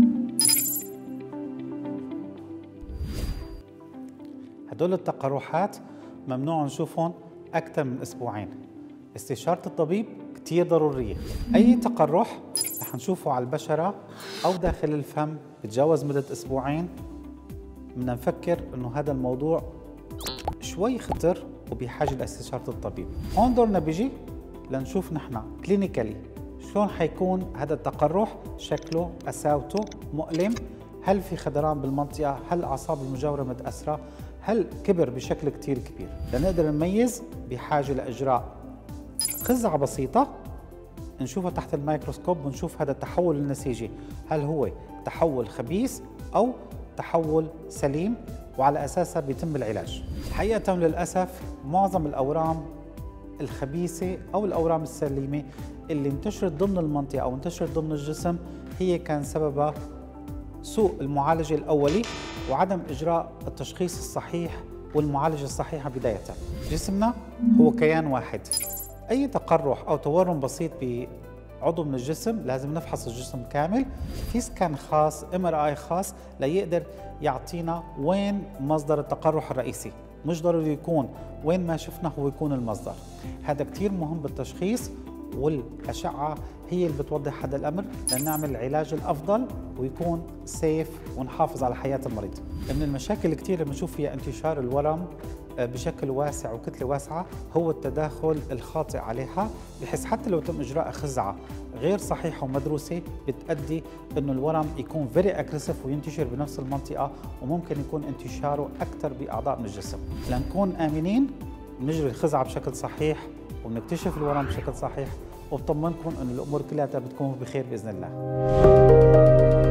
هدول التقرحات ممنوع نشوفهم أكثر من أسبوعين. استشارة الطبيب كتير ضرورية. أي تقرح رح نشوفه على البشرة أو داخل الفم بتجاوز مدة أسبوعين، بدنا نفكر إنه هذا الموضوع شوي خطر وبحاجة لاستشارة الطبيب. هون دورنا بيجي لنشوف نحن كلينيكالي شلون حيكون هذا التقرح، شكله، قساوته، مؤلم، هل في خدران بالمنطقة، هل الأعصاب المجاورة متأثرة، هل كبر بشكل كتير كبير. لنقدر نميز بحاجة لإجراء خزعة بسيطة نشوفها تحت الميكروسكوب ونشوف هذا التحول النسيجي هل هو تحول خبيث أو تحول سليم، وعلى أساسها بيتم العلاج. حقيقة للأسف معظم الأورام الخبيثة أو الأورام السليمة اللي انتشرت ضمن المنطقة أو انتشرت ضمن الجسم هي كان سببها سوء المعالجة الأولي وعدم إجراء التشخيص الصحيح والمعالجة الصحيحة بداية. جسمنا هو كيان واحد، أي تقرح أو تورم بسيط بعضو من الجسم لازم نفحص الجسم كامل في سكان خاص MRI خاص ليقدر يعطينا وين مصدر التقرح الرئيسي، مش ضروري يكون وين ما شفنا هو يكون المصدر. هذا كتير مهم بالتشخيص، والأشعة هي اللي بتوضح هذا الأمر لنعمل العلاج الأفضل ويكون سيف ونحافظ على حياة المريض. من المشاكل كتير اللي بنشوف فيها انتشار الورم بشكل واسع وكتلة واسعة هو التداخل الخاطئ عليها، بحيث حتى لو تم إجراء خزعة غير صحيحة ومدروسة بتؤدي إنه الورم يكون فيري أجريسيف وينتشر بنفس المنطقة، وممكن يكون انتشاره أكثر بأعضاء من الجسم. لنكون آمنين نجري الخزعة بشكل صحيح وبنكتشف الورم بشكل صحيح، وبطمنكم إنه الأمور كلها بتكون بخير بإذن الله.